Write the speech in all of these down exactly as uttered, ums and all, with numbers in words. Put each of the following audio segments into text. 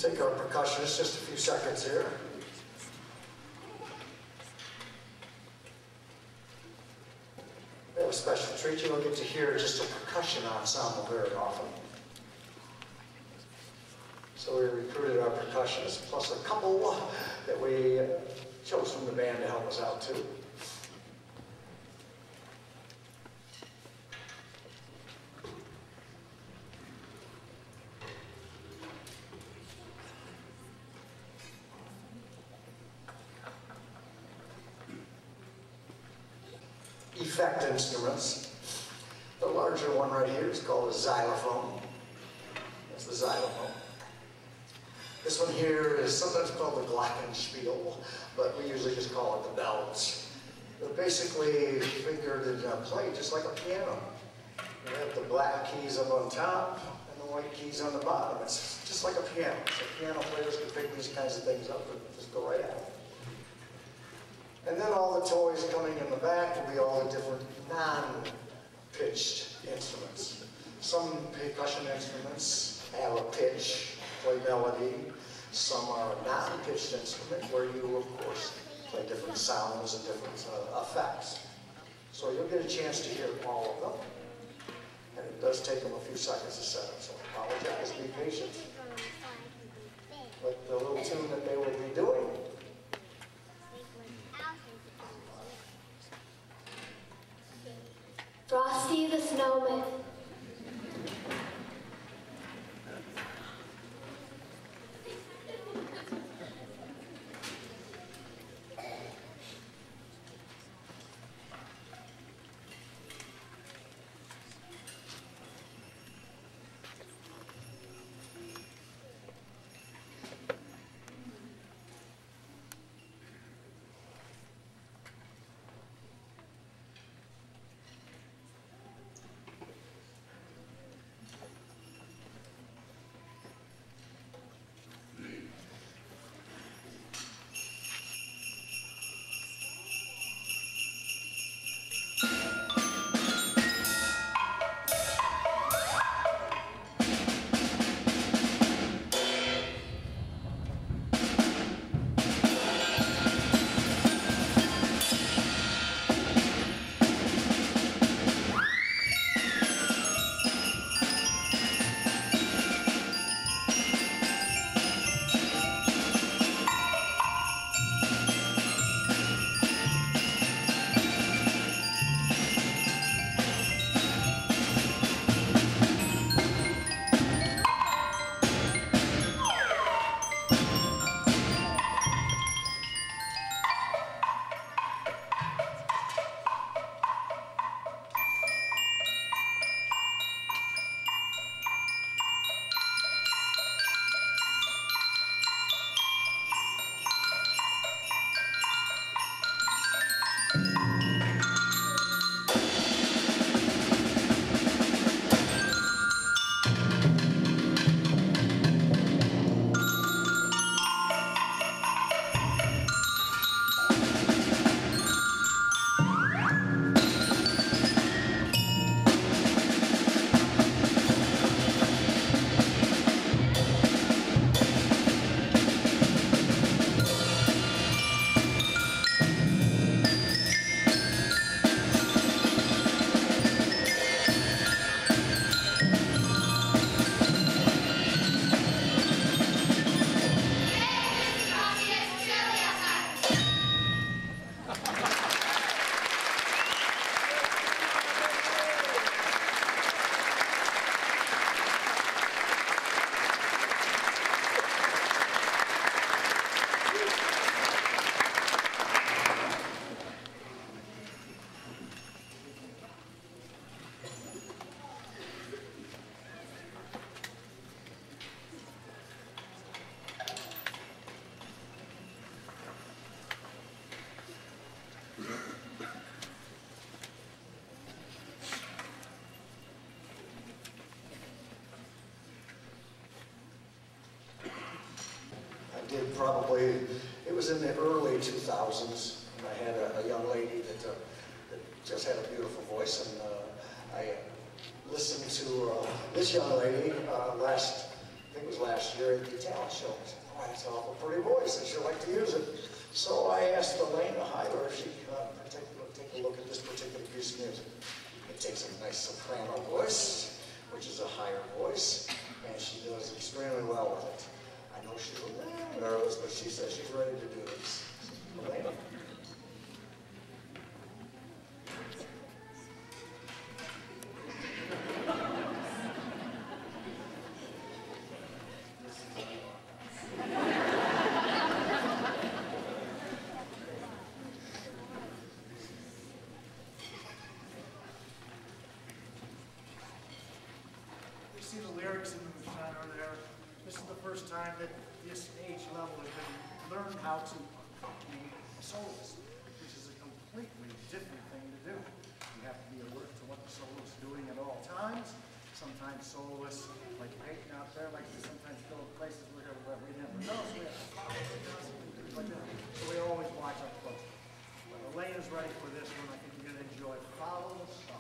Take our percussionist just a few seconds here. We have a special treat. You don't get to hear just a percussion ensemble very often. So we recruited our percussionists, plus a couple that we chose from the band to help us out too. Effect instruments. The larger one right here is called a xylophone. That's the xylophone. This one here is sometimes called the glockenspiel, but we usually just call it the bells. They're basically fingered and uh, played just like a piano. You have the black keys up on top and the white keys on the bottom. It's just like a piano. So piano players can pick these kinds of things up and just go right at it. And then all the toys coming in the back will be all the different non-pitched instruments. Some percussion instruments have a pitch, play melody. Some are a non-pitched instrument where you, of course, play different sounds and different uh, effects. So you'll get a chance to hear all of them. And it does take them a few seconds to set up, so apologize, be patient with the little tune that they will be doing. Frosty the Snowman. did probably, it was in the early two thousands, and I had a, a young lady that, uh, that just had a beautiful voice, and uh, I listened to uh, this young lady uh, last think it was last year at the talent show. I said, oh, that's an awful pretty voice, and she'd like to use it. So I asked Elaine to hire her if she could uh, take, take a look at this particular piece of music. It takes a nice soprano voice, which is a higher voice, and she does extremely well with it. I know she's a little nervous, but she says she's ready to do this. Elaine? See the lyrics in the genre there. This is the first time that this age level has been learned how to be a soloist, which is a completely different thing to do. You have to be alert to what the soloist is doing at all times. Sometimes soloists, like Peyton out there, like to sometimes go to places where we never know. So we, have to like that. So we always watch up close. But Elaine is ready for this one. I think you're going to enjoy Follow the Star.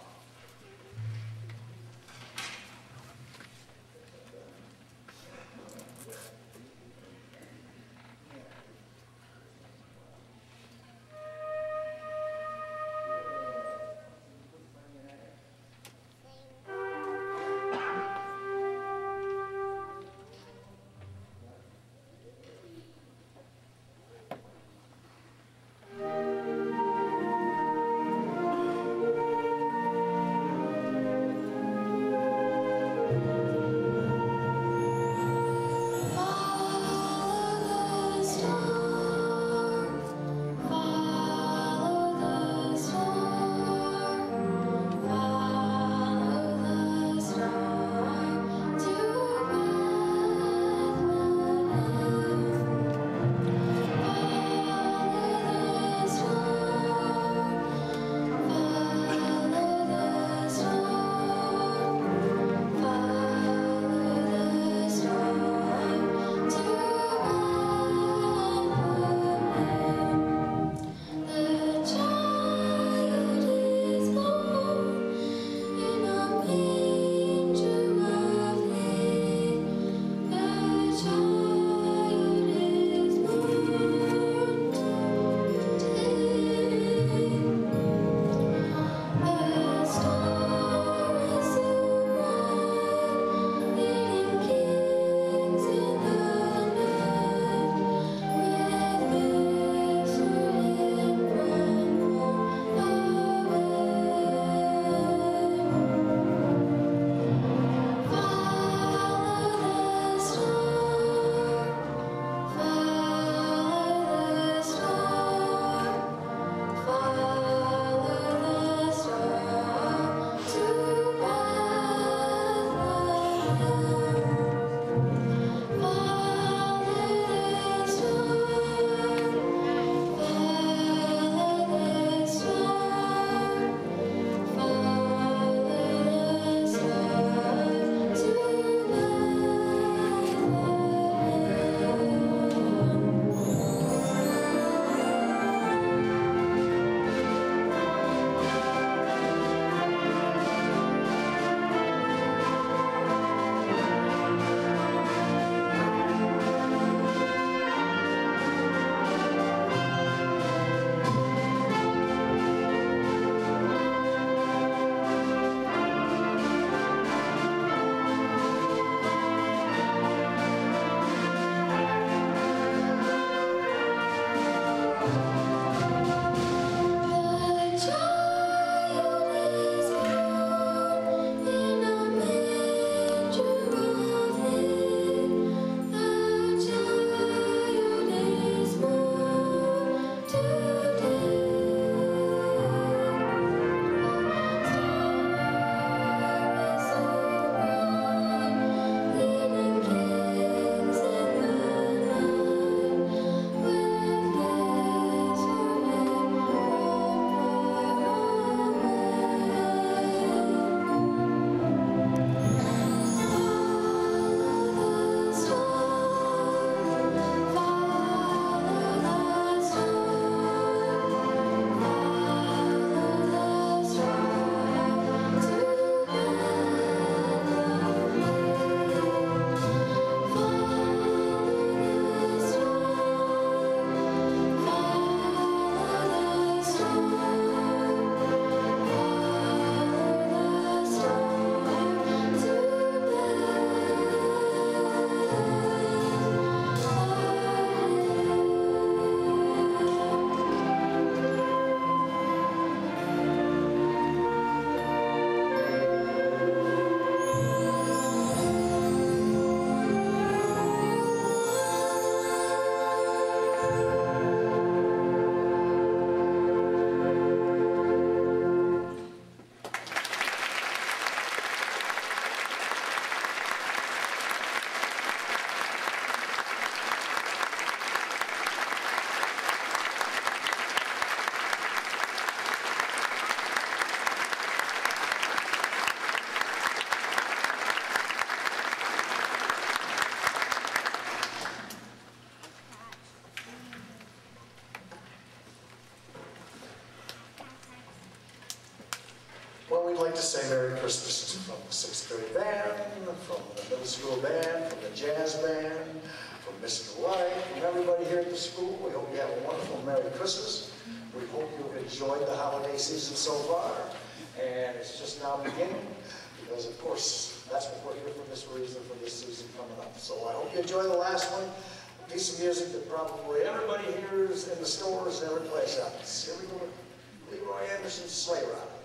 Merry Christmas from the sixth grade band, from the middle school band, from the jazz band, from Mister White, from everybody here at the school. We hope you have a wonderful Merry Christmas. We hope you've enjoyed the holiday season so far. And it's just now beginning, because of course, that's what we're here for, this reason, for this season coming up. So I hope you enjoy the last one. A piece of music that probably everybody hears in the stores and every place else. Here we go with Leroy Anderson's Sleigh Ride.